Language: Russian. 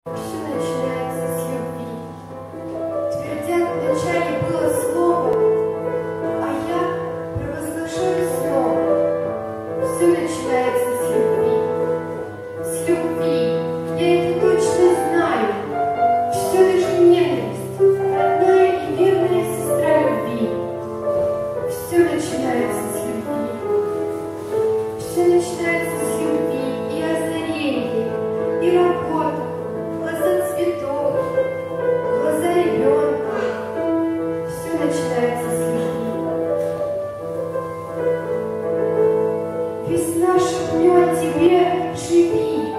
Все начинается с любви. Твердят, вначале было слово, а я провозглашаю снова. Все начинается с любви. С любви. Я это точно знаю. Все лишь ненависть, родная и верная сестра любви. Все начинается с любви. Все начинается с любви и озарение, и работа. Глаза цветов, глаза ребенка. Все начинается с любви. Весна шепнет тебе: живи.